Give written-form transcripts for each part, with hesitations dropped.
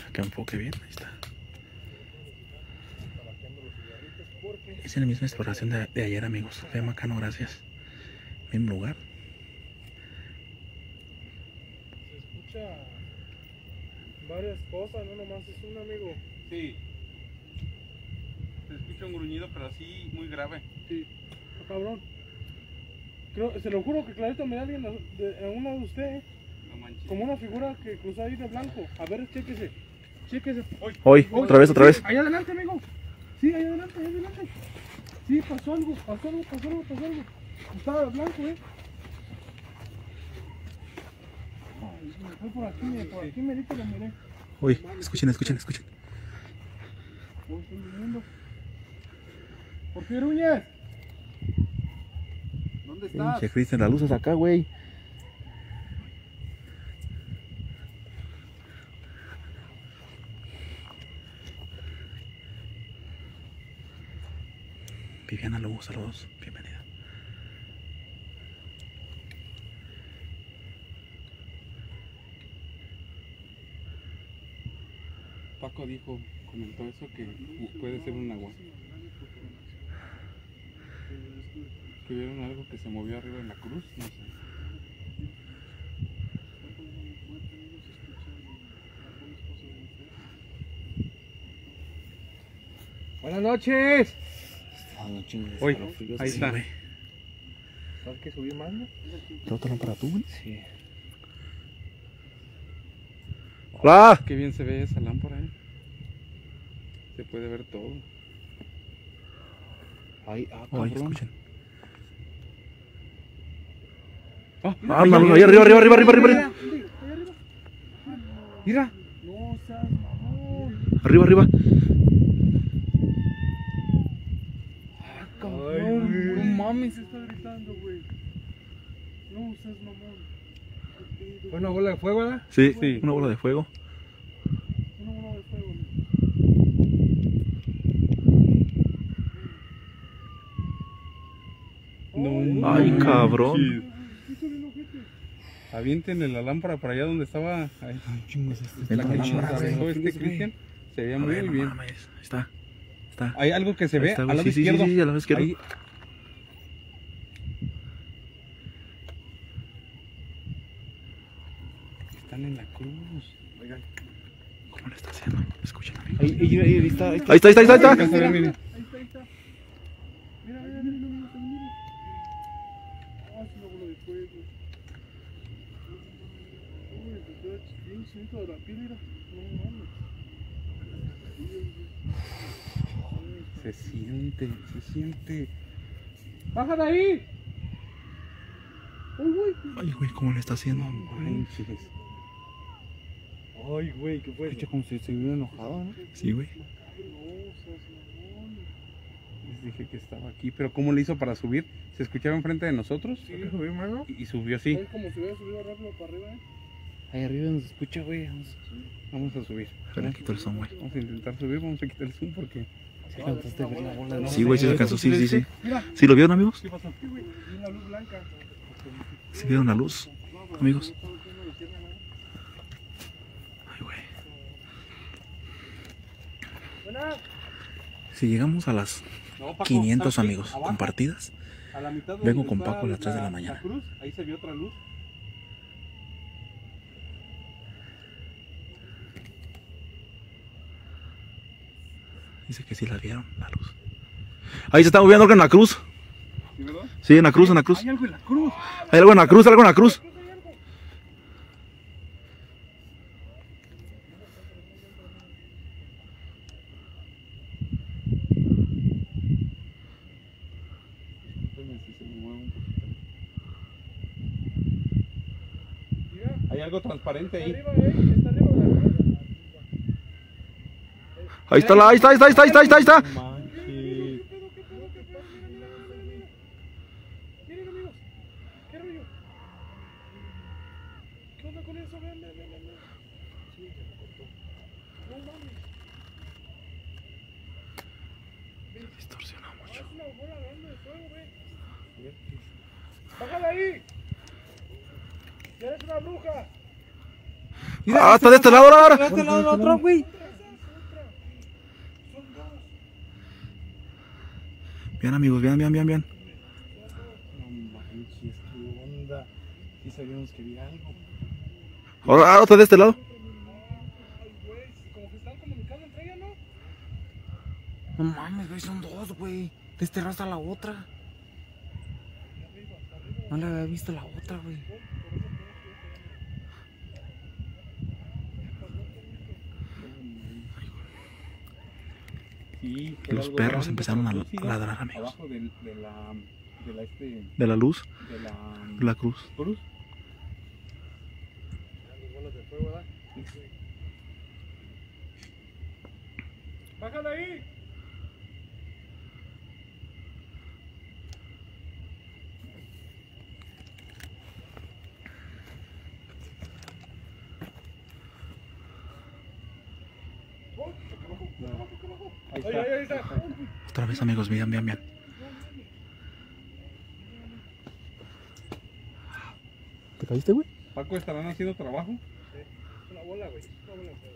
Que enfoque bien, ahí está. Es en la misma exploración de ayer, amigos. Fue bacano, gracias. Mismo lugar. Se escucha varias cosas, no nomás es un, amigo. Sí. Se escucha un gruñido, pero así muy grave. Sí. Oh, cabrón. Creo, se lo juro que clarito me da alguien a uno de ustedes. No manches. Como una figura que cruzó ahí de blanco. A ver, chéquese. Chéquese. Hoy, otra vez. Sí, allá adelante, amigo. Sí, allá adelante, allá adelante. Sí, pasó algo. Estaba de blanco, Ay, me fue por aquí merito lo miré. Uy, escuchen. Uy, estoy viniendo. ¿Por qué gruñes? ¿Dónde estás? Que Cristian, las luces acá, güey. Viviana Lugo, saludos, bienvenida. Paco comentó eso, que puede ser un agua. Que vieron algo que se movió arriba en la cruz, no sé. Buenas noches. Uy, ahí Sí, está. güey. ¿Sabes que subí más, no? ¿Te botaron para tú, güey? Sí. ¡Hola! Qué bien se ve esa lámpara, Se puede ver todo. Ahí, Oye, escuchen. Ah, Una luz, ahí arriba. Mira. No seas mamón. Arriba. Cabrón, no mames, se está gritando, güey. No seas mamón. ¿Fue una bola de fuego, verdad? Sí, Sí. una bola de fuego. Una bola de fuego, No Ay, manches. cabrón. Aviéntenle la lámpara para allá donde estaba. Ahí. Ven La la que lámpara, nos aventó güey. Cristian. Se veía A muy ver, no bien. mames. Ahí está. Hay algo que se Ahí ve está, al güey. lado Sí, izquierdo. al lado izquierdo. Ahí. Están en la cruz. Oigan. ¿Cómo le está haciendo? Escuchen, amigos. Ahí está. Ahí está. Alcanza a ver, miren. Ahí está. Mira. Ah, es una bola de fuego. Uy, se queda bien chinito de la piel, mira. No mames. Se siente. ¡Baja de ahí! ¡Uy, güey! Ay, güey, ¿cómo le está haciendo? Manches. ¡Ay, güey! ¿Qué fue? Escucha como si se hubiera enojado, ¿no? Sí, güey. No, seas mamón. Les dije que estaba aquí, pero ¿cómo le hizo para subir? ¿Se escuchaba enfrente de nosotros? ¿Sí? ¿Subir, mano? Y subió así. Es como si hubiera subido rápido para arriba, Ahí arriba nos escucha, güey. Vamos a subir. Le quito el son, güey. Vamos a intentar subir, vamos a quitar el zoom porque... ¿Sí alcanzaste a ver la bola? Sí, güey, sí se alcanzó. Sí. Mira. ¿Sí lo vieron, amigos? ¿Qué pasó? Sí, güey. Y una luz blanca. ¿Sí vieron la luz, amigos? Ay, güey. Buenas. Si llegamos a las No, Paco, 500, ¿sabes qué? amigos, Abajo, compartidas, a la mitad vengo donde con está Paco a las 3 de la mañana. La cruz, ahí se vio otra luz. Dice que sí la vieron, la luz. Ahí se está moviendo algo en la cruz. ¿Sí, verdad? Sí, en la cruz. Hay algo en la cruz. Hay algo en la cruz. Si se me mueve un poquito. Mira. Hay algo transparente ahí. Está arriba, está arriba de la cruz. Ahí está. Manches. ¿Qué pedo? Mira. Miren, amigos. ¿Qué rollo? ¿Qué onda con eso? Vean. Sí, se me cortó. No mames. Distorsiona mucho. Es una bola grande de fuego, güey. ¡Bájala ahí! ¡Ya eres una bruja! Ah, está de este lado ahora. De este lado el otro, güey. Bien, amigos, bien. No manches, qué onda. Sí sabíamos que había algo. Ahora está de este lado. Como que están comunicando entre ellas, ¿no? No mames, güey, son dos, güey. De este lado está la otra. No le había visto la otra, güey. Sí, Los algo perros grande, empezaron a lúcido, ladrar, amigos. Abajo de De la luz, la la cruz. cruz. ¡Bájale ahí! Ahí Ahí está. está. Otra vez, amigos, bien. ¿Te caíste, güey? Paco, ¿estarán haciendo trabajo? Es una bola, güey. Es una bola de fuego.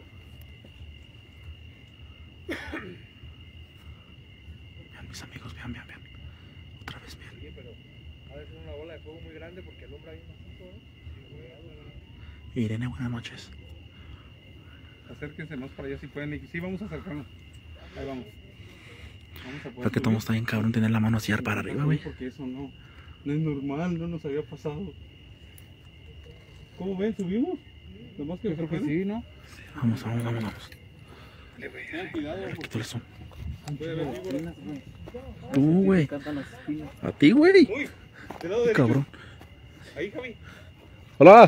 Bien, mis amigos, bien. Otra vez, bien. Sí, pero ha de ser una bola de fuego muy grande porque alumbra ahí macizo, ¿no? Irene, buenas noches. Acérquense más para allá si pueden. Sí, vamos a acercarnos. Ahí vamos. Vamos a poder Porque todo subir. está bien cabrón tener la mano así para arriba, güey. Porque eso no es normal, no nos había pasado. ¿Cómo ven? ¿Subimos? Nomás que creo que sí, ¿no? Vamos. Tengan cuidado. Quítale el zoom. Puede haber víboras. Tú, güey. A ti, güey. Uy, del lado derecho. Cabrón. Ahí, Javi. Hola.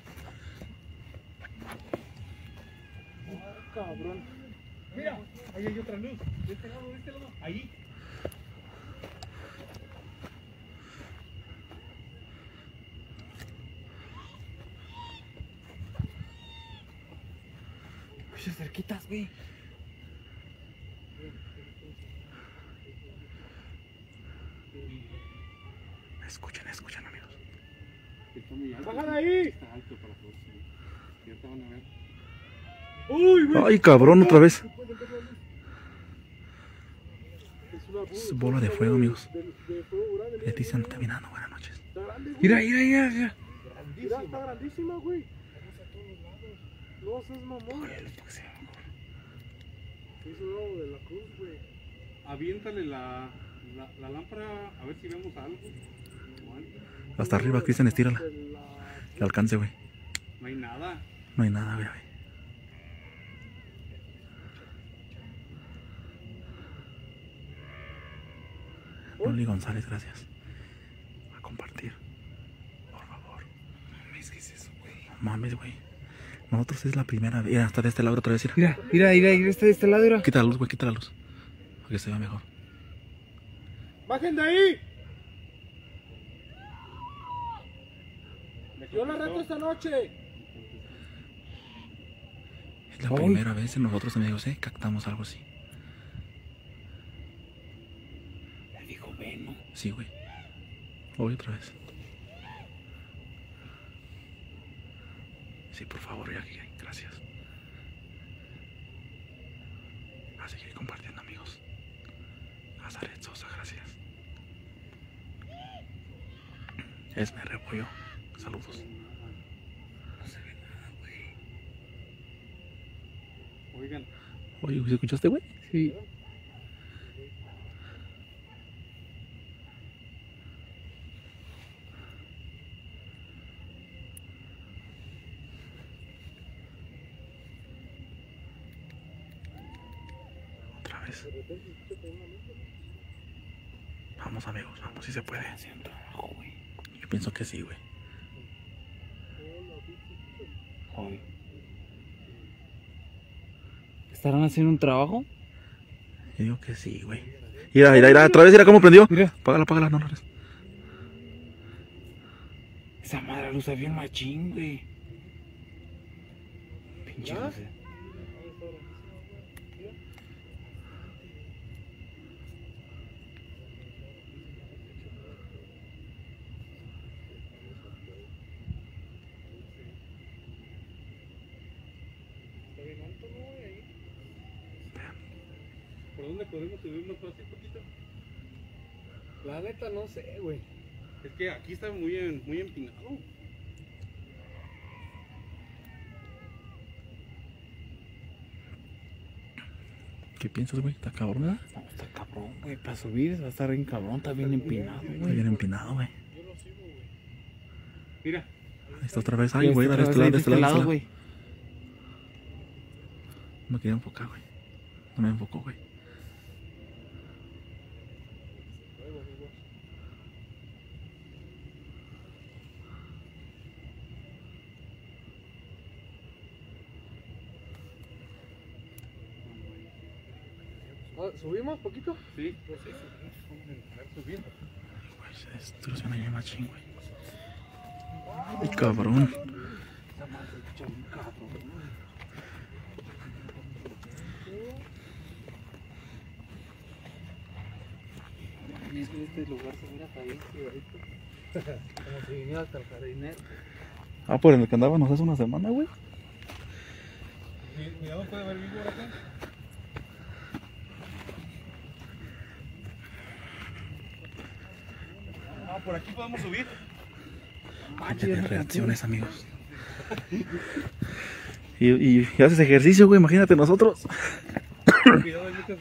Cabrón. Mira, ahí hay otra luz. De este lado. Ahí. Muchas cerquitas, güey. Escuchen, amigos. Está muy alto. ¡Bájala ahí! Está alto para todos. Y ahorita van a ver. ¡Uy, güey! Ay, cabrón, otra vez. Es una Es bola de fuego, amigos. de fuego grande. Leticia está caminando, buenas noches. Está grande, güey. Mira. Mira, está grandísima, güey. No seas mamón. Es un lado de la cruz, güey. Aviéntale la lámpara a ver si vemos algo. O alguien. Hasta arriba, Cristian, estírala. Que alcance, güey. No hay nada. No hay nada, güey. Loli González, gracias. A compartir. Por favor. Mames, ¿qué es eso, güey? No mames, güey. Nosotros es la primera vez. Mira, está de este lado otra vez. Mira. Mira, está de este lado, mira. Quita la luz, güey, quita la luz. Para que se vea mejor. ¡Bajen de ahí! Yo la reto esta noche. Es la primera vez en nosotros, amigos, captamos algo así. Ya dijo, ven, ¿no? Sí, güey. Voy otra vez. Sí, por favor, ya que gracias. A seguir compartiendo, amigos. Azaret Sosa, gracias. Esme Repollo, saludos. No se ve nada, güey. Oigan. Oye, ¿se escuchaste, güey? Sí. Otra vez. Vamos, amigos, vamos, si se puede. Yo pienso que sí, güey. ¿Estarán haciendo un trabajo? Yo digo que sí, güey. Mira, otra vez, mira cómo prendió. Mira. Apágala, no, no. Esa madre luz bien machín, güey. Pinche luz. dónde podemos subir más fácil, poquito? La neta no sé, güey. Es que aquí está muy empinado. ¿Qué piensas, güey? ¿Está cabrón, verdad? No, está cabrón, güey. Para subir va a estar bien cabrón, está bien empinado, Está güey. bien empinado, güey. Yo lo sigo, güey. Mira. Ahí está otra vez. Ay, güey, de este lado, güey. No me quería enfocar, güey. No me enfocó, güey. ¿Subimos poquito? Sí. Güey, se destruyó allá machín, güey. Ay, cabrón. Es que este lugar se mira hasta bien cuidadito. Como si viniera hasta el jardinero. Ah, por el que andábamos hace una semana, güey. Cuidado, puede haber víbora acá. Ah, por aquí podemos subir. Vaya reacciones, amigos. Y haces ejercicio, güey, imagínate nosotros. Cuidado, hay muchas.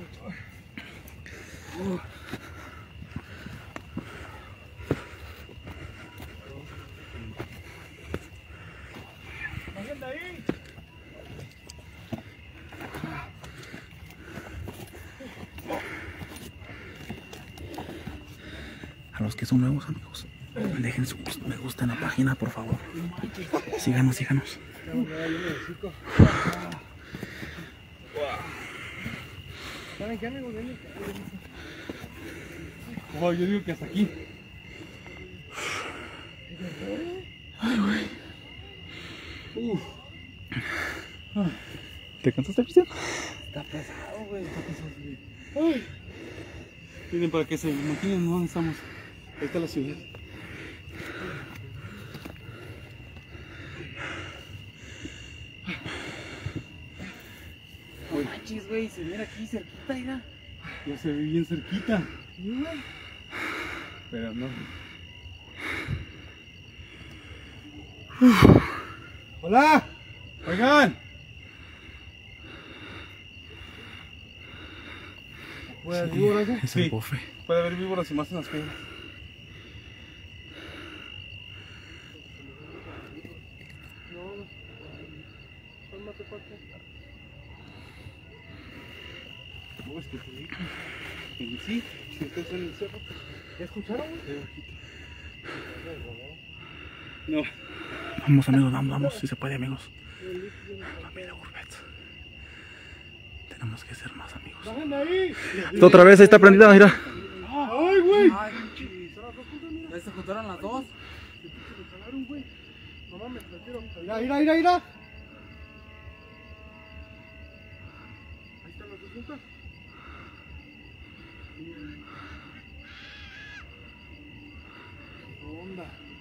A los que son nuevos, amigos, dejen su me gusta en la página, por favor. Síganos, síganos. ¿Saben qué, amigos? Oh, yo digo que hasta aquí. Ay, güey. ¿Te cansaste, Cristian? Está pesado, güey. Está pesado, güey. Ay. Miren, para que se imaginen dónde estamos. Ahí está la ciudad. No manches, güey. Se mira aquí cerquita, mira. Ya se ve bien cerquita. Pero no. ¡Hola! ¡Oigan! ¿Puede haber víboras? Es el bofe. Puede haber víboras y más en las piedras. No, es que sí, si ustedes en el cerro. ¿Ya escucharon? No. Vamos, amigos, vamos, si se puede, amigos. Familia Urbet. Tenemos que ser más amigos. ¡Bajen de ahí! Está otra vez, ahí está prendida, mira. ¡Ay, güey! Ay, pinche. ¿Ya se juntaron las dos? No mames, me tiro. Mira. Ahí están las dos juntas. ¿Qué onda?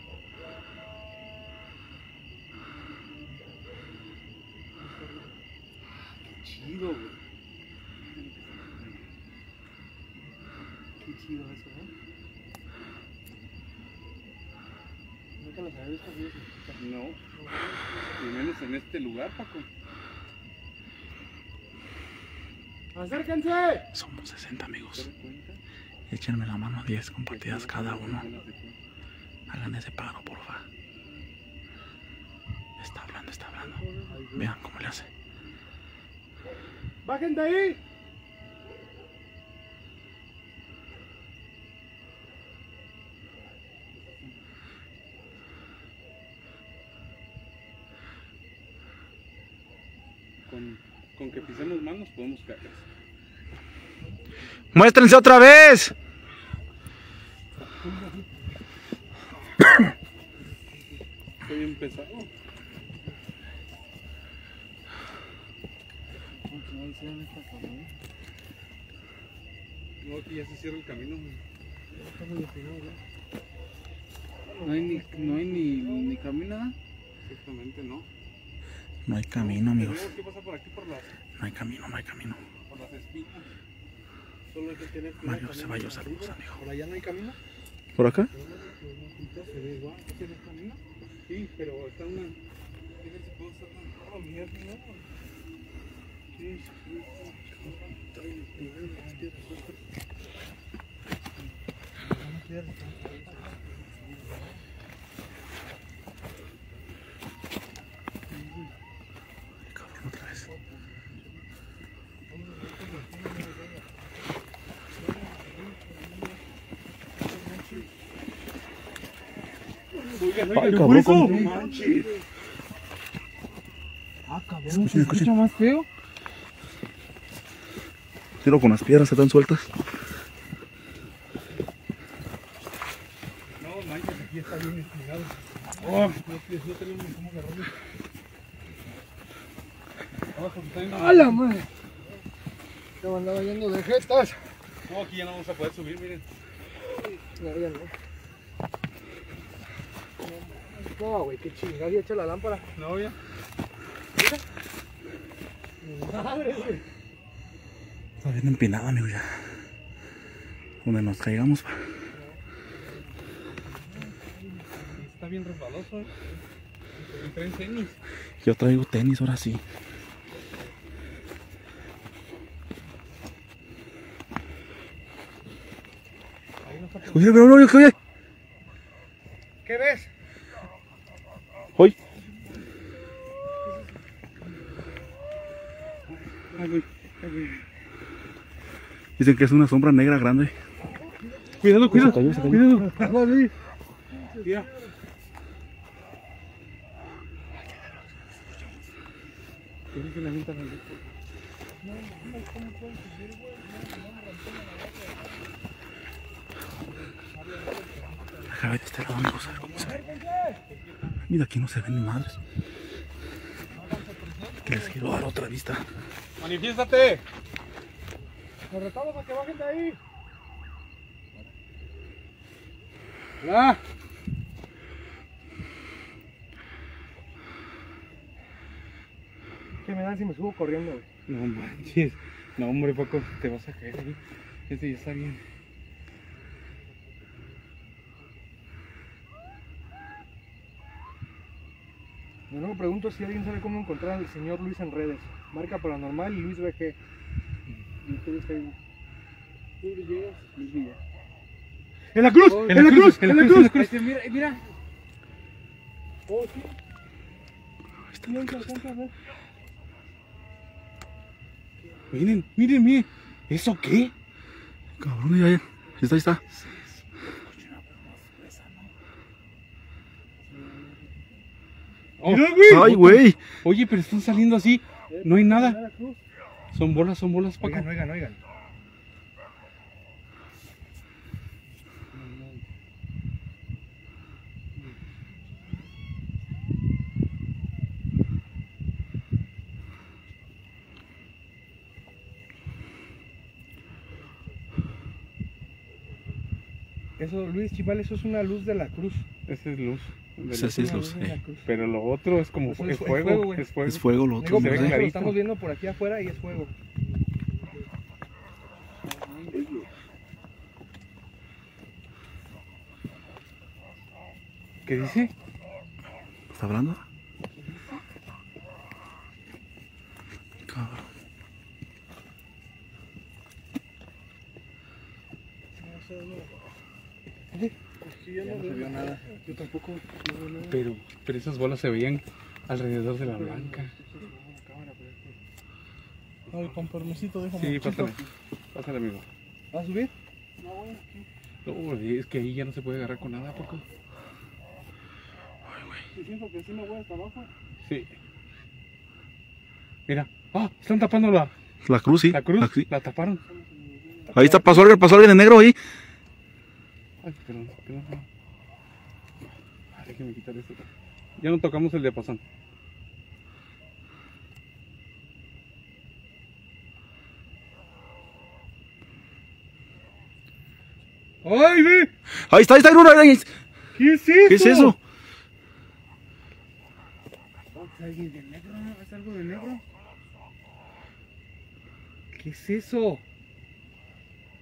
Chido, güey. Qué chido eso, ¿eh? Nunca los había visto así. No. Y menos en este lugar, Paco. ¡Acérquense! Somos 60, amigos. ¿Te das cuenta? Échenme la mano 10 compartidas cada uno. Hagan ese paro, porfa. Está hablando, está hablando. Vean cómo le hace. ¡Bajen de ahí! Con que pisemos manos podemos caer. ¡Muéstrense otra vez! Estoy bien pesado. No, aquí ya se cierra el camino. No hay ni camino, ¿eh? Exactamente, no. No hay camino, amigos. Tenemos que pasar por aquí por las No hay camino, no hay camino. espinas. Solo hay que tener Mario Ceballos, saludos, amigo. ¿Por allá no hay camino? ¿Por acá? Se ve igual, ¿se ve camino? Sí, pero está una... Fíjate si puedo estar tan... ¡Oh, mierda! Sí, Cabrón, otra vez. Ay, cabrón, ¿cómo? no manches. Ah, cabrón, Escuchen, ¿se escuchen. escucha más feo? Tiro con las piedras, se están sueltas. No manches, aquí está bien espigado. Oh, No tenemos cómo agarrarlo. Abajo está yendo. ¡a la madre! Se me andaba yendo de jetas. No, aquí ya no vamos a poder subir, miren. Ya no. No, güey, qué chingada, ya echa la lámpara. No, ya. Madre, güey. Está bien empinada, amigo, ya. Donde nos caigamos. Está bien resbaloso, entré en tenis. Yo traigo tenis, ahora sí. Oye, pero no, oye. ¿Qué ves? Oye. Ay, güey, ay, güey. Dicen que es una sombra negra grande. Cuidado, cuidado, Se cayó. cuidado. Vale. Mira. ¿Qué dice la ventana? Déjame ver de este lado, amigos, a ver cómo se ve. Mira, aquí no se ven ni madres. Que les quiero dar otra vista. ¡Manifiéstate! Nos retamos a que bajen de ahí. ¡Ah! ¿Qué me dan si me subo corriendo, güey? No manches. No, hombre, Paco, te vas a caer ahí. Este ya está bien. De nuevo pregunto si alguien sabe cómo encontrar al señor Luis en redes. Marca Paranormal y Luis BG. Y ustedes Facebook. ¿Tú llegas? Luis Villa. ¡En la cruz! Oh, ¡En la cruz! ¡En la cruz! Ahí se mira, mira. Oh, sí. Sí, ahí se alcanza a ver. Miren, miren, miren. ¿Eso qué? Cabrón, ya. Ahí está, ahí está. Oh, mira, güey. Ay, güey. Oye, pero están saliendo así. No hay nada. La cruz. Son bolas, Paco. Oigan, oigan. Eso, Luis Chival, eso es una luz de la cruz. Esa es luz. Esa sí es luz, Una de la cruz. Pero lo otro es como Eso es es fuego. fuego, güey. Es fuego. Es fuego lo Digo, otro. se ve por ejemplo, lo clarito. estamos viendo por aquí afuera y es fuego. ¿Qué dice? ¿Está hablando? Cabrón. Yo no veo nada. Yo tampoco. Pero esas bolas se veían alrededor de la blanca. Ay, con permisito, déjame. Sí, pásale. Pásale, amigo. ¿Vas a subir? No, es que ahí ya no se puede agarrar con nada, Paco. Yo siento que sí me voy hasta abajo. Sí. Mira. ¡Ah! Están tapando la La cruz, sí. cruz. Sí. La taparon. Ahí está, pasó alguien en negro ahí. Ay, perdón. Ah, déjeme quitar esto. Ya no tocamos el diapasón. ¡Ay, ve! Ahí está, ahí. ¿Qué es eso? ¿Qué es eso? ¿Es alguien de negro? ¿Es algo de negro? ¿Qué es eso?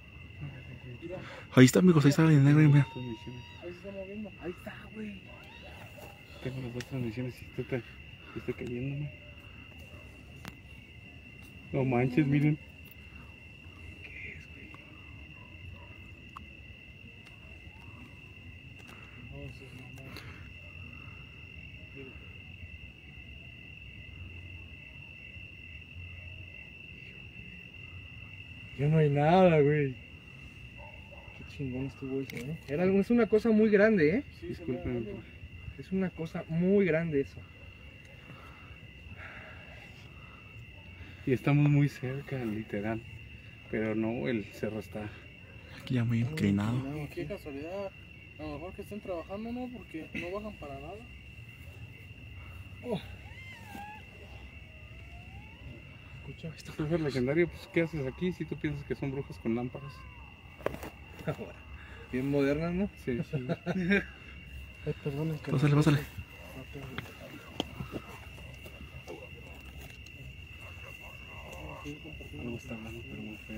Ahí está, amigos, ahí está el negro, mira. Transmisiones. Ahí se está moviendo. Ahí está, güey. Tengo las dos transmisiones y estoy cayendo, man. No manches, miren. Ya no hay nada, güey. Qué chingón estuvo eso, es una cosa muy grande, Disculpen. Es una cosa muy grande eso. Y estamos muy cerca, literal. Pero no, el cerro está. Aquí ya muy inclinado. Qué casualidad. A lo mejor que estén trabajando, ¿no? Porque no bajan para nada. Escucha. Esto es legendario, pues ¿qué haces aquí si tú piensas que son brujas con lámparas? Ahora. Bien modernas, ¿no? Sí, sí. Ay, perdón, Pásale, pásale. Algo está hablando, pero muy feo.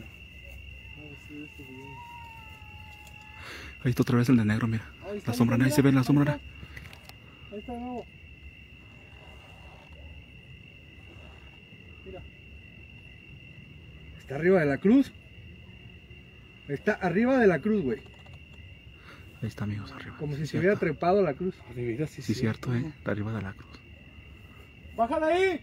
Ahí está otra vez el de negro, mira. La sombra, ahí se ve la sombra. Ahí está de nuevo. Mira. Está arriba de la cruz. Está arriba de la cruz, güey. Ahí está, amigos, arriba. Como Sí, si se cierto. hubiera trepado la cruz. Ah, de veras, sí, Sí, cierto, está arriba de la cruz. ¡Bájale ahí!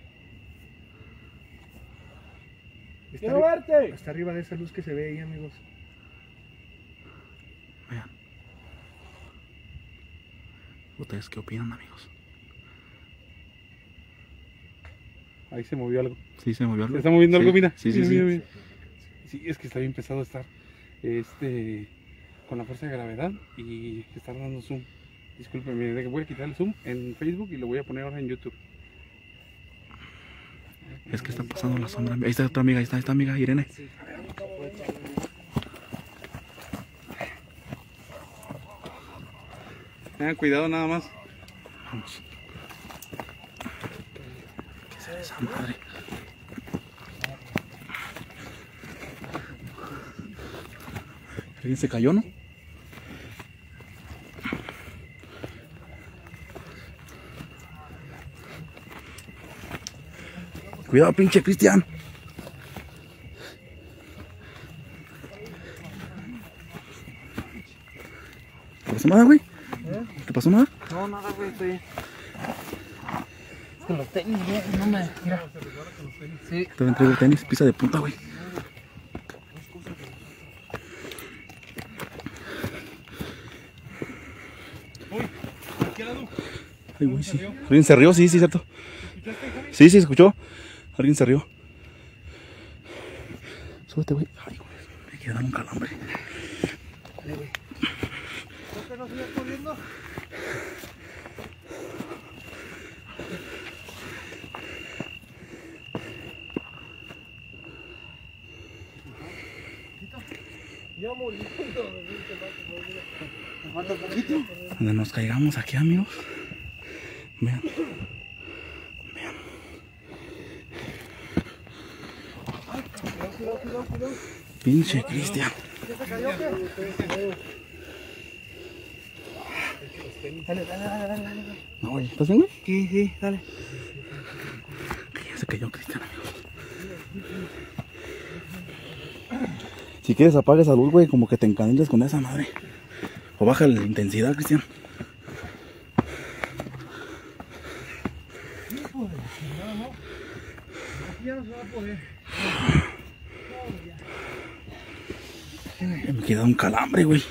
¡Quiero verte! Está arriba de esa luz que se ve ahí, amigos. Vean. ¿Ustedes qué opinan, amigos? Ahí se movió algo. Sí, se movió algo. Se está moviendo algo, mira. Sí, sí, Mira, sí. mira, mira. Sí, es que está bien pesado estar con la fuerza de gravedad y estar dando zoom. Discúlpenme, voy a quitar el zoom en Facebook y lo voy a poner ahora en YouTube. Es que está pasando la sombra. Ahí está otra amiga, ahí está amiga, Irene. Tengan cuidado nada más. Vamos. ¿Qué será esa madre? ¿Alguien se cayó, no? Cuidado, pinche Cristian. ¿Te pasó nada, güey? ¿Te pasó nada? No, nada, güey, estoy. Es que los tenis, güey, no me. Mira. Sí. Te entrego el tenis, pisa de punta, güey. Ay, güey, sí. ¿Alguien se rió? Sí, sí, cierto. Sí, sí, escuchó. Alguien se rió. Súbete, güey. Ay, güey, me quiere dar un calambre. ¿No sigas corriendo? Ya morí. Me falta poquito. Donde nos caigamos aquí, amigos. Vean. Vean. Cuidado. Pinche Cristian. ¿Ya se cayó o qué? Dale. No, güey, ¿estás bien, güey? Sí, dale. Ya se cayó Cristian, amigos. Si quieres apaga esa luz, güey, como que te encandillas con esa madre. O baja la intensidad, Cristian. Aquí ya no se va a poder. Me queda un calambre, güey.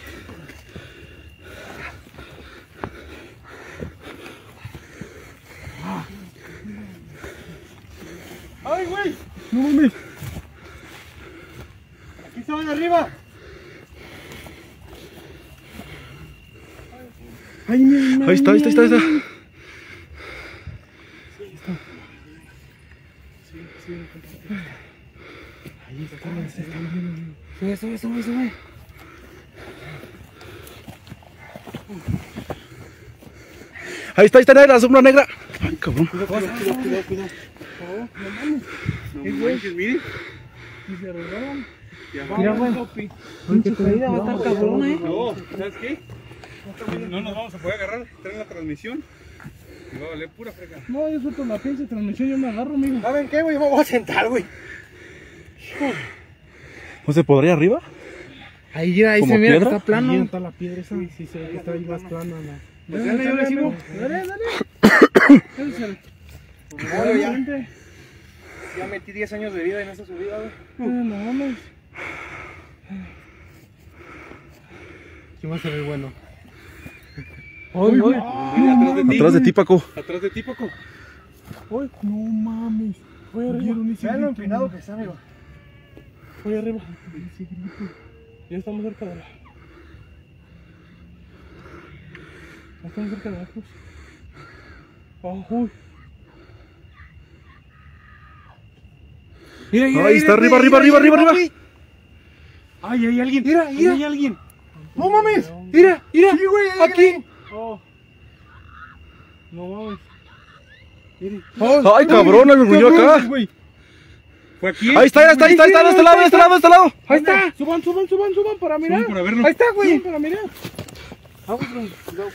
¡Ay, güey! No mames. ¡Aquí estaban arriba! Ahí está. Ahí está. Sube. Ahí está la sombra negra. Ay, cabrón. Cuidado. No manches, miren. Y se arreglaron. Mira, güey. Pinche caída va a estar cabrón, No, ¿sabes qué? No nos vamos a poder agarrar, traen la transmisión. Y va a valer pura freca. No, yo suelto la pinche transmisión, yo me agarro, amigo. ¿Saben qué, güey? Yo me voy a sentar, güey. ¿No se podría arriba? Ahí se ¿Como mira que piedra? está plano. Ahí está la piedra esa. Sí, se ve que está ahí más plana. Pues dale, yo le sigo. Dale. Bueno, ya metí 10 años de vida en esa subida, güey. No mames. ¿Quién va a ser el bueno? Uy. Atrás de ti, Paco. Atrás de ti, Paco. Uy, no mames. Voy arriba. Vean lo empinado que está, amigo. Voy arriba. Ya estamos cerca de la... Ya estamos cerca de la cruz. Uy. Mira, Ahí está, arriba. Ay, hay alguien. Mira. Hay alguien. No mames. Mira. Sí, güey, hay Aquí. alguien. No mames. Mire. Ay, cabrón, me gruñó acá. Fue aquí. Ahí está, de este lado. Ahí está. Suban para mirar. Suban para verlo. Ahí está, güey. Para mirar. Vamos, güey. Cuidado.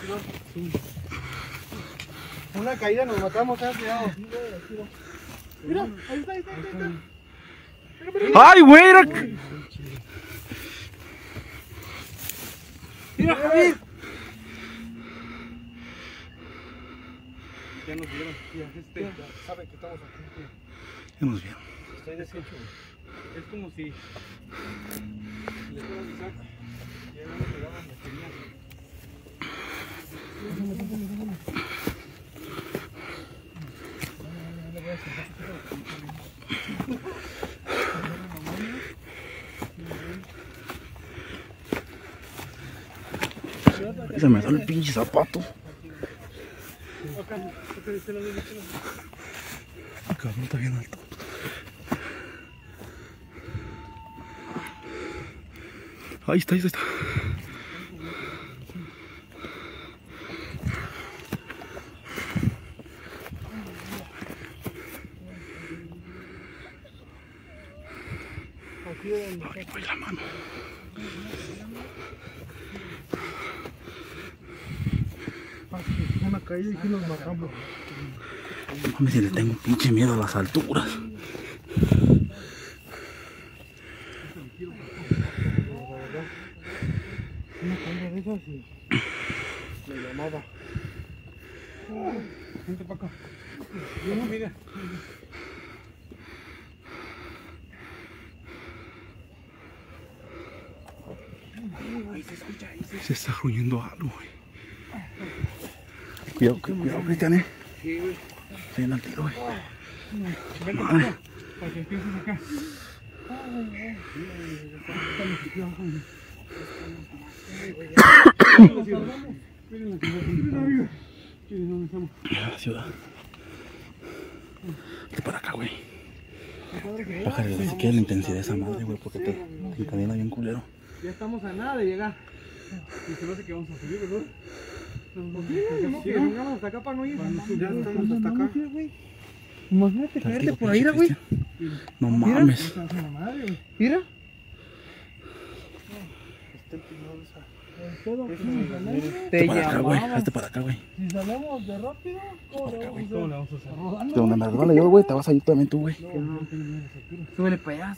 Una caída nos matamos, cuidado. Mira, ahí está. Ay, güey. Mira, Javier. Ya nos vieron. Ya saben que estamos aquí. Ya nos vieron. Estoy deshecho. Es como si les fuera a avisar. Ya no nos pegaban las señales. Ahí se me sale el pinche zapato. Ah, cabrón, está bien alto. Ahí está. Ay, güey, la mano. Una caída y aquí nos matamos. Mami, si le tengo pinche miedo a las alturas. Una caída de esas y me llamaba. Vente para acá. Mira. Se está gruñendo algo, güey. Cuidado, Cristian, Sí, güey. Estoy en el tiro, güey. Vente Madre. para acá. Para que empieces acá. La ciudad. Vete para acá, güey. Bájale ni siquiera la intensidad de esa madre, güey, porque te encadena bien culero. Ya estamos a nada de llegar. Y se me hace que vamos a subir, ¿verdad? Sí, vengamos hasta acá para no ir. Ya estamos hasta acá. Imagínate caerte Tranquilo, por ahí, pinche güey. Cristian. No mames. Mira. Está empinado esa. Te Hazte para acá, güey. llamaba. Hazte para acá, güey. Si salimos de rápido, ¿cómo le vamos a hacer? ¿Cómo le vamos a hacer? Rodando. De donde me resbala yo, güey, te vas a ir también tú, güey. Súbele para allá.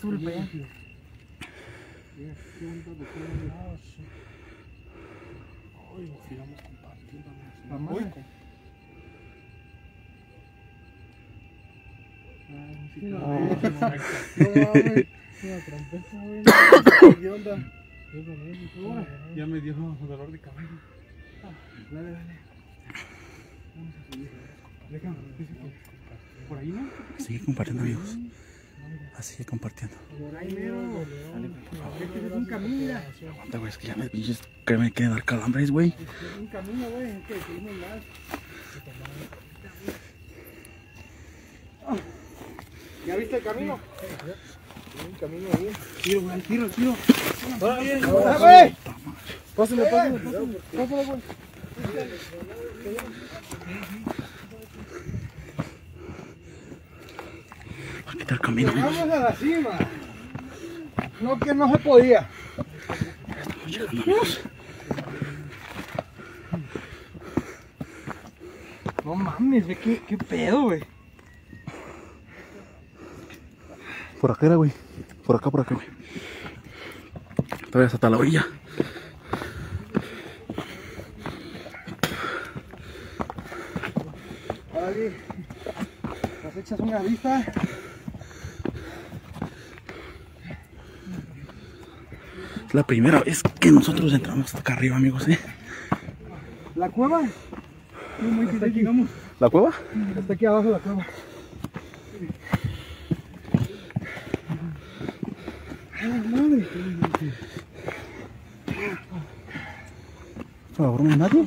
Ay, nos tiramos compartiendo. La madre. No mames. Una trompeta, güey. ¿Qué onda? Ya me dio dolor de cabeza. Dale. Vamos a subir. Déjame, por ahí, ¿no? Sigue compartiendo, amigos. Sigue compartiendo. Por ahí mero. Dale, güey, por favor. Este es un camino. Aguanta, güey, es que ya me pinches, que me quieren dar calambres, güey. Es un camino, güey. Es que seguimos más. ¿Ya viste el camino? Hay un camino ahí. Tiro, güey. Tiro. ¡Ahora, güey! Pásale, güey. Va a quitar el camino, amigos. Vamos a la cima. No, que no se podía. Estamos llegando, amigos. No mames, ve qué pedo, güey. Por acá era, güey. Por acá, güey. Todavía hasta la orilla. Vale. Nos echas una vista. Es la primera vez que nosotros entramos hasta acá arriba, amigos, ¿eh? La cueva. Hasta aquí, vamos. ¿La cueva? Hasta aquí abajo la cueva. ¡Ay, madre! Por favor, no hay nadie.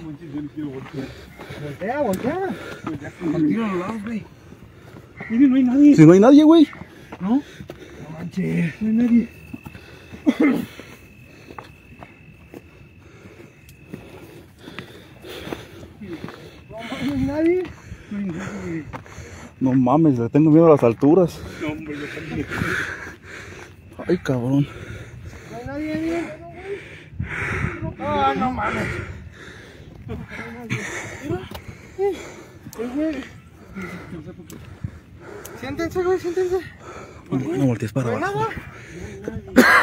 Voltea. Tiro a los lados, güey. Miren, no hay nadie. Si no hay nadie, güey. ¿No? No manches, no hay nadie. No hay nadie. No mames, le tengo miedo a las alturas. No, hombre, yo también. Ay, cabrón. No hay nadie ahí. Ah, no mames. Siéntense, güey, siéntense. No voltees para No hay abajo. nada.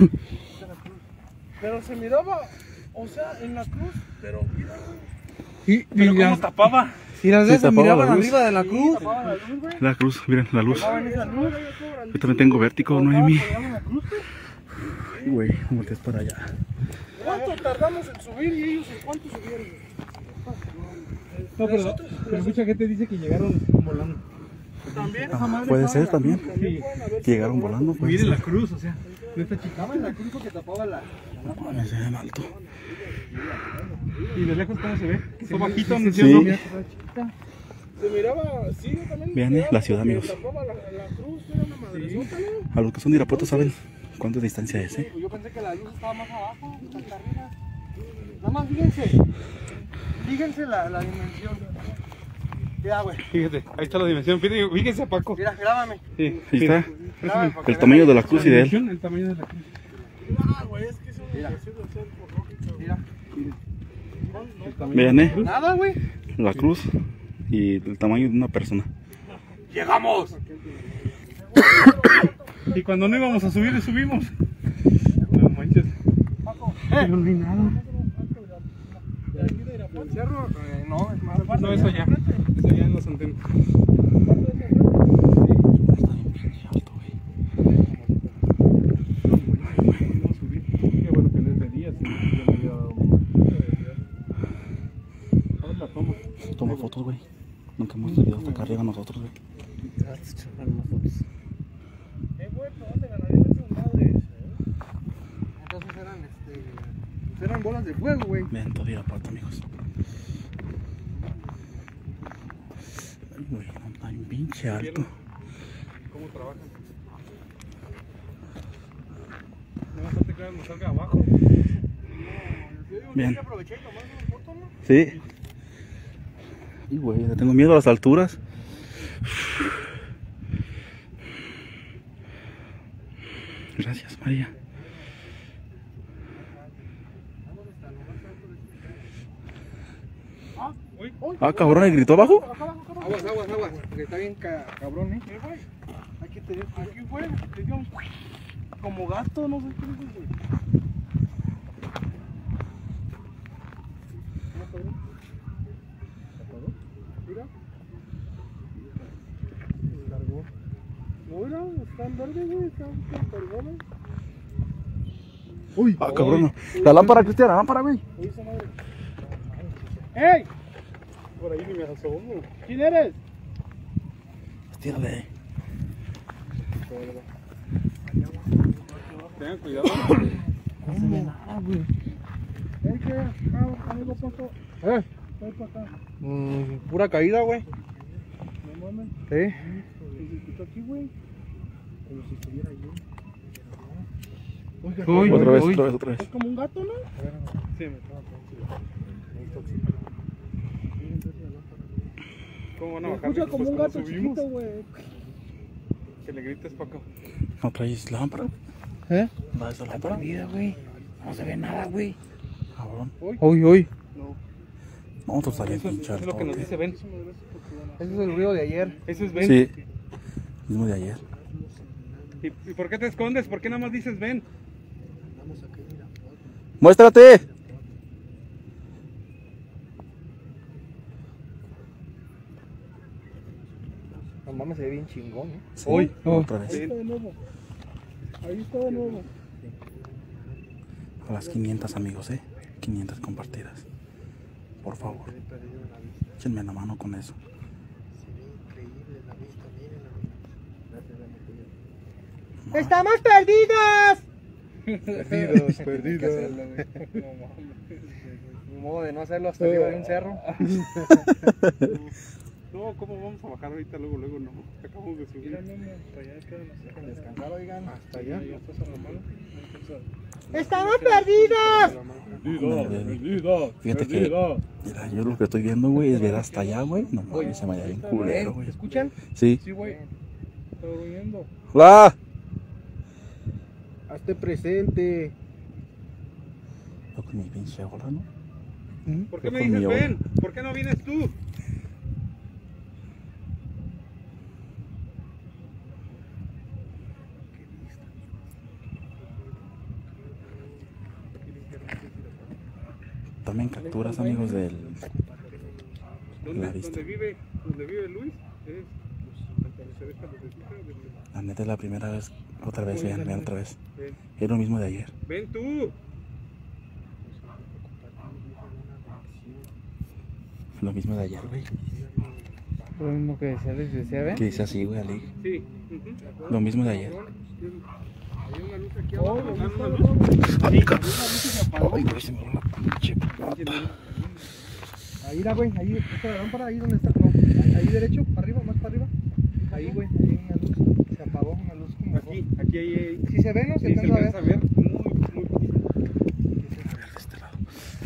Pero se miraba, o sea, en la cruz, pero mira, güey. Pero ¿cómo tapaba? Y las Sí, de se tapaba miraban la luz. arriba de la cruz. La cruz, miren, la luz. Tapaban esa luz. Yo también tengo vértigo, Noemi. Tapaban la cruz, güey. Ay, güey, no voltees para allá. ¿Cuánto tardamos en subir y ellos en cuánto subieron? No, pero mucha gente dice que llegaron volando. También. Ah, puede ser también. Sí. Que llegaron volando, pues. Miren la cruz, o sea, no está chiquita. Estaba en la cruz que tapaba la. No mames, se ve alto. Y de lejos, ¿cómo se ve? Está bajito, Sí. ¿no? Se miraba, sí, yo también. Vean, la ciudad, amigos. Tapaba la cruz, era una madresota, ¿no? A los que son de Irapuato saben cuánta distancia es, ¿eh? Yo pensé que la luz estaba más abajo, hasta arriba. Nada más fíjense. Fíjense la dimensión. Mira, güey. Fíjate, ahí está la dimensión. Fíjense a Paco. Mira, grábame. Sí, Ahí está. Grábame porque El tamaño de la cruz y de él. El tamaño de la cruz. Ah, güey, es que es una dimensión del centro. Mira. El tamaño Vean, de ¿eh? la cruz. Nada, güey. La cruz y el tamaño de una persona. ¡Llegamos! Y cuando no íbamos a subir, subimos. No manches. Pero no hay nada. ¿El cerro? No, es más. No, eso ya. Eso ya en los antenas. Está bien pinche alto, güey. Vamos a subir. Qué bueno que les veía. Si no, yo me había dado. Ahora la tomo. Toma fotos, güey. Nunca hemos subido hasta acá arriba nosotros, güey. Güey, ¿pero dónde ganarían esas madres? Entonces eran bolas de fuego, güey. Vean todo Irapuato, amigos. Ay, güey, no, está bien pinche alto. ¿Cómo trabajan? No bastante claro, nos salga abajo. Bien. Aproveché y tomar una foto, ¿no? Sí. Y güey, le tengo miedo a las alturas. Gracias, María. Ah, cabrón, ¿le gritó abajo? Aguas, porque está bien cabrón, ¿eh? Aquí fue, te dio un... como gato, no sé qué es, güey. Mira. Largó. Mira, está en verde, güey, está cargado. Uy, Ah, cabrón. La lámpara, Cristian, la lámpara, güey. uy, esa madre. ¡Ey! Por ahí ni me asomo. ¿Quién eres? Tírale. Tengan cuidado. No se ve nada, güey. ¿Qué? Algo pasó. Voy para acá. Pura caída, güey. No mames. ¿Sí? Se escuchó aquí, güey. Como si estuviera yo. Uy, Otra vez, uy. otra vez, otra vez. Es como un gato, ¿no? Sí, me estaba ¿Cómo van a Se bajar? escucha como un gato subimos. chiquito, güey. Que le grites, Paco. ¿No traes lámpara? ¿Eh? ¿Dónde está la lámpara? Güey. No se ve nada, güey. Cabrón. Uy. No, tú estarías Eso pinchar. es lo que nos dice Ben. Ese es el ruido de ayer. Eso es Ben. Sí. Mismo de ayer. ¿Y por qué te escondes? ¿Por qué nada más dices Ben? ¡Muéstrate! No mames, se ve bien chingón, ¿eh? Sí, Hoy. otra vez. Sí. de nuevo. Ahí está de nuevo. A las 500 amigos, 500 compartidas. Por favor. Échenme la mano con eso. ¡Estamos perdidos! Perdidos. Ni modo de no hacerlo hasta arriba de un cerro. No, ¿cómo vamos a bajar ahorita? Luego, no. Acabamos de subir. Descansar, oigan. Hasta allá. ¡Estamos perdidos! Fíjate que, mira, yo lo que estoy viendo, güey, es ver hasta allá, güey. No mames, se me vaya bien culero, güey. ¿Escuchan? Sí. Sí, güey. Estoy oyendo. ¡Hola! Hazte presente. Yo con mi pinche bola, ¿no? ¿Por qué Yo me con dices mi Ben? ¿Por qué no vienes tú? También capturas, amigos, del... La vista. ¿Dónde vive Luis? Es donde se deja los vestidos. La neta es la primera vez. Otra vez, vean otra vez. Ven. Es lo mismo de ayer. Ven tú. Lo mismo de ayer, güey. Lo mismo que decía, ¿ven? Que dice así, güey, Ali. Sí. Lo mismo de ayer. Hay una luz aquí abajo. Una luz. Ay, güey, se me va la pinche. Ahí la, güey, ahí está la lámpara, ahí donde está, no, ahí derecho, para arriba, más para arriba. Ahí, güey, ahí hay una luz, se apagó una luz como Aquí hay. Si se ve, ¿no? Se Sí, se alcanza a ver. alcanza a ver. Muy poquito. A ver, de este lado.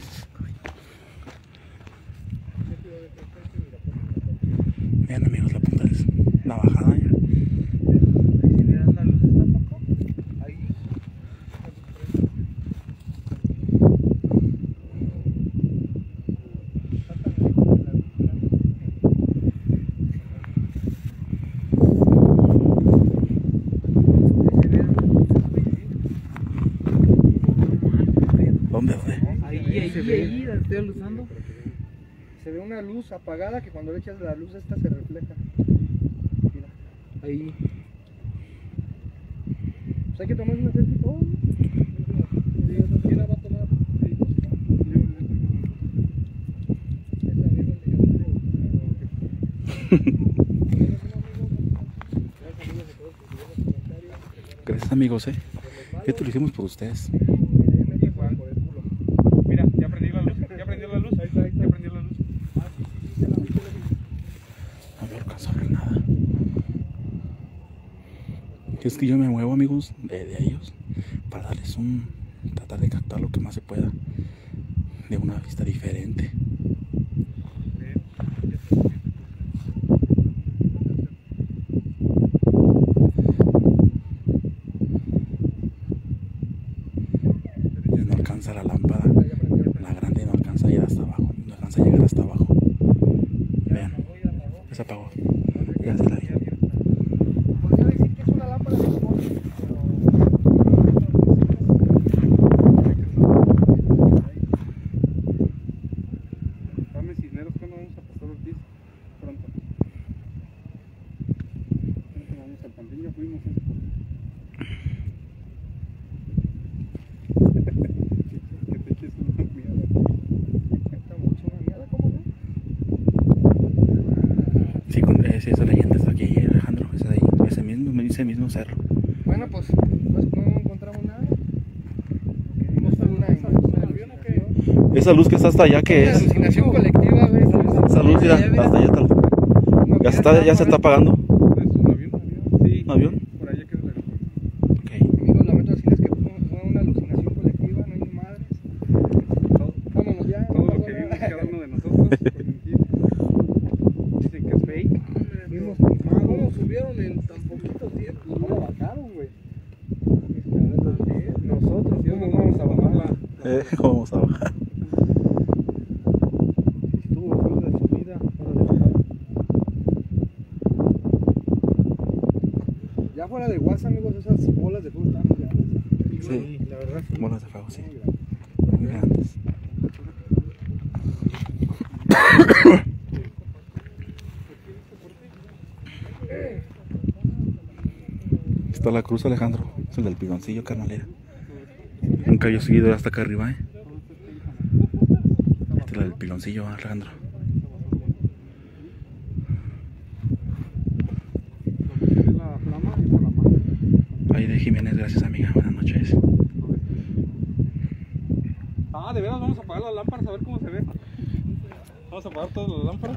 Vean, amigos, la punta es la bajada ya. Si miran la luz tampoco, ahí. ¿Dónde? Ahí, la estoy alusando. Se ve una luz apagada que cuando le echas la luz esta se refleja. Mira, ahí. Pues hay que tomar una selfie todo, ¿no? ¿Quién la va a tomar? Gracias, amigos, Esto lo hicimos por ustedes. Mira, ya prendí la luz. Ya prendió la luz. Ya prendió la luz. No me alcanzo a ver nada. Es que yo me muevo, amigos, de ellos para darles tratar de captar lo que más se pueda de una vista diferente. No alcanza la lámpara, la grande no alcanza a ir hasta abajo, no alcanza a llegar hasta abajo. Vean, ya se apagó, ya se la vi. Podría decir que es una lámpara de spot, Dame Cisneros, ¿cuándo vamos a Pastor Ortiz? Pronto. Vamos al Panteón, ya fuimos. Que te eches una mirada. Está mucho una mierda, ¿cómo no? Sí, esa leyenda está aquí, Alejandro, esa de ahí, ese mismo cerro. Bueno, pues no encontramos nada. Vimos una alucinación. Esa luz que está hasta allá, ¿qué Una es? alucinación colectiva, güey. Esa luz, mira, hasta allá está. Ya se está apagando. ¿Es un avión? Sí. ¿Un avión? Por allá queda el aeropuerto. Ok. Amigos, lamento decirles que fue una alucinación colectiva, no hay ni madres. Vámonos ya. Todo lo que vimos cada uno de nosotros, por mentir. Dicen que es fake. Vimos ¿Cómo subieron en tan poquito tiempo? ¿Cómo bajaron, güey? Vamos a bajar. Estuvo feo de subida. Ya fuera de WhatsApp, amigos, esas bolas de fuego están grandes. Sí, La verdad. bolas de fuego, sí. Muy grandes. Está la cruz, Alejandro. Es el del piloncillo, carnalera. Nunca había seguido hasta acá arriba, Este es el del piloncillo, Alejandro. La flama y la mano. Ahí de Jiménez, gracias amiga. Buenas noches. Ah, de veras vamos a apagar las lámparas a ver cómo se ve. Vamos a apagar todas las lámparas.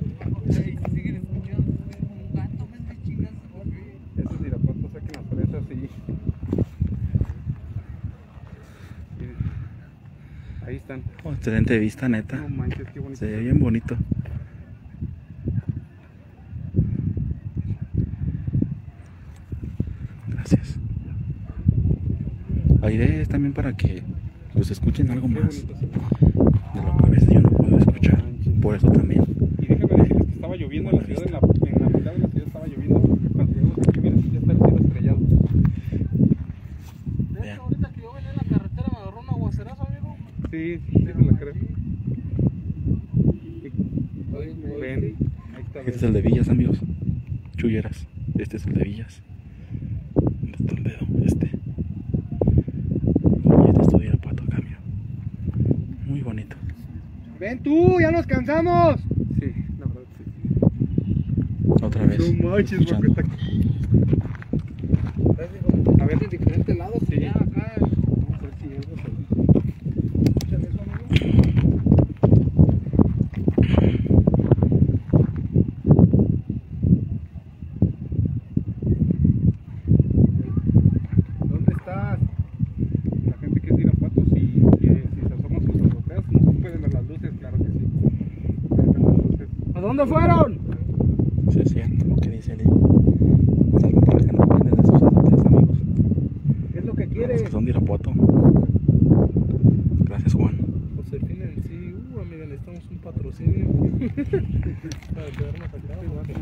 Esos irapuatos saquen las fresas y... Ahí están. Oh, excelente vista, neta. No manches, qué bonito. Se ve bien bonito. Gracias. Aire es también para que pues escuchen algo más de lo que a veces yo no puedo escuchar. Por eso también. Y déjame decirles que estaba lloviendo en la ciudad, en la mitad de la ciudad estaba lloviendo. Cuando llegamos aquí, miren, ya está el cielo estrellado. Vean. Ahorita que yo venía en la carretera me agarró un aguacerazo, amigo. Sí, sí me la creo. Ven, ahí está. Este es el de Villas, amigos. Chulleras. Este es el de Villas. ¿Dónde está el dedo? Este. Y este estudio de Pato acá, mira. Muy bonito. ¡Ven tú! ¡Ya nos cansamos! Sí, la verdad sí. Otra vez. No manches, escuchando. porque está aquí. A ver, de diferente lado. Sí. Ya acá. Vamos a ver si algo se... ¿Escuchan eso, amigo? ¿Dónde estás? La gente que es de Irapuato, si se asoma sus azoteas, no pueden ver las luces, claro que sí. Pueden ver las luces. ¿A dónde fueron? Sí, es cierto lo que dice Eli. Es algo para que no cuenten de sus azoteas, amigos. ¿Qué es lo que Para los quieres? que son de Irapuato. Gracias, Juan. Josefina en sí, amiga, necesitamos un patrocinio. Para quedarnos acá.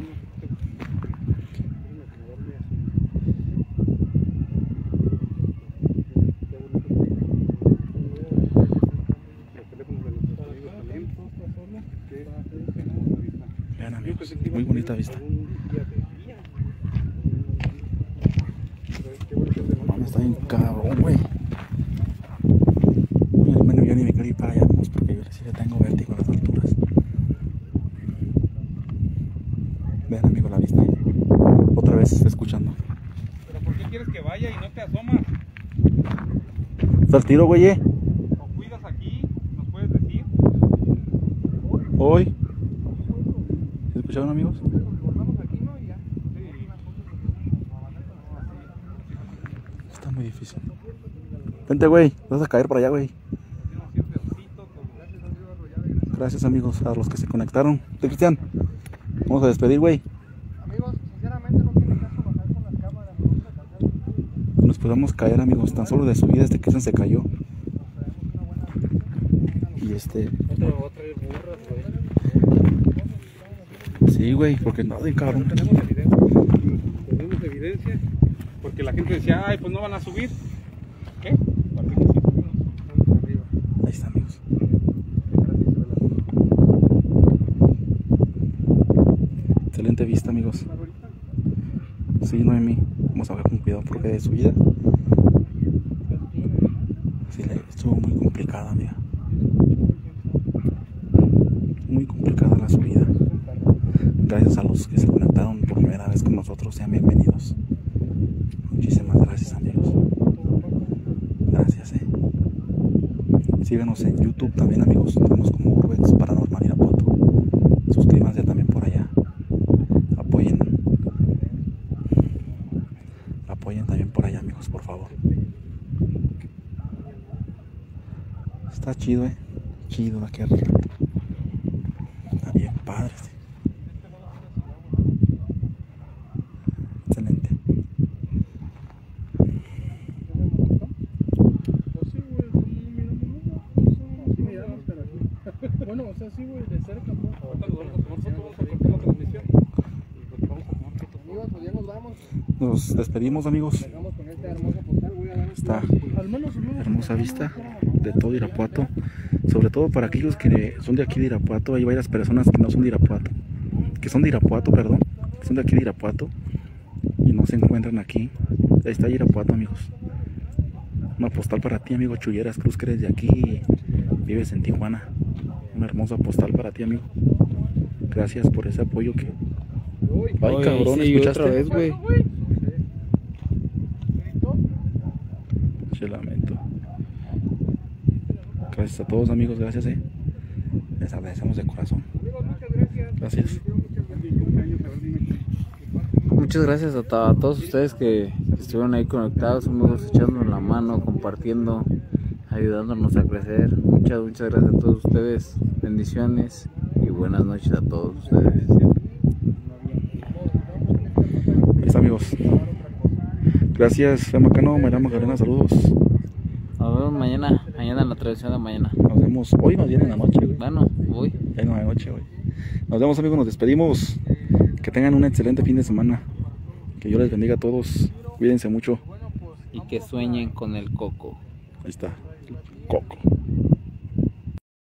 Vean, amigos. Muy bonita vista. Mami, está bien cabrón, güey. Bueno, yo ni me quiero ir para allá, pues, porque yo sí le tengo vértigo a las alturas. Vean, amigo, la vista. Otra vez escuchando. ¿Pero por qué quieres que vaya y no te asomas? Está el tiro, güey. ¿O cuidas aquí? ¿Nos puedes decir? Hoy. ¿Se escucharon, amigos? Está muy difícil. Vente, güey. Vas a caer para allá, güey. Gracias, amigos, a los que se conectaron. ¿De Cristian? Vamos a despedir, güey. Amigos, sinceramente no tiene caso bajar con las cámaras. Nos podemos caer, amigos. Tan solo de subida este Cristian se cayó. Y Otro me va a traer burras, güey. sí, güey, porque no, de cabrón. Tenemos evidencia. Porque la gente decía, ay, pues no van a subir. ¿Qué? Partimos y subimos. Arriba. Ahí está, amigos. Excelente vista, amigos. Sí, Noemí. Vamos a ver con cuidado porque de subida. Sí, estuvo muy complicada, amiga. Muy complicada la subida. Gracias a los que se conectaron por primera vez con nosotros. Sean bienvenidos. Muchísimas gracias, amigos. Gracias, Síganos en YouTube también, amigos. Estamos como Urbex Paranormal Irapuato. Suscríbanse también por allá. Apoyen. Apoyen también por allá, amigos, por favor. Está chido, Chido la que arriba. Está bien padre. Excelente. Pues sí, güey, como no miramos nada. Bueno, o sea, sí, güey, de cerca, pues. Ahorita nos vamos a tomar foto, vamos a cortar la transmisión. Y vamos a tomar foto. Amigos, pues ya nos vamos. Nos despedimos, amigos. Dejamos con este hermoso portal. Voy a dar Está Al menos un hermosa vista de todo Irapuato, sobre todo para aquellos que son de aquí de Irapuato. Hay varias personas que no son de Irapuato, que son de Irapuato, perdón, que son de aquí de Irapuato y no se encuentran aquí. Ahí está Irapuato, amigos. Una postal para ti, amigo Chulleras Cruz, que eres de aquí y vives en Tijuana. Una hermosa postal para ti, amigo. Gracias por ese apoyo que... Ay, cabrón, sí, ¿escuchaste? otra vez, güey. Che, lamento. Gracias a todos, amigos, gracias, les agradecemos de corazón. Gracias. Muchas gracias a todos ustedes que estuvieron ahí conectados, amigos, echándonos la mano, compartiendo, ayudándonos a crecer. Muchas gracias a todos ustedes. Bendiciones y buenas noches a todos ustedes. Ahí está, amigos. Gracias, Femacano, Mayra Magdalena, saludos. Nos vemos mañana en la tradición de mañana. Nos vemos hoy, más bien en la noche, güey. Bueno, voy. Ya no hay noche, güey. Nos vemos, amigos, nos despedimos. Que tengan un excelente fin de semana. Que Dios les bendiga a todos. Cuídense mucho. Y que sueñen con el coco. Ahí está, Coco.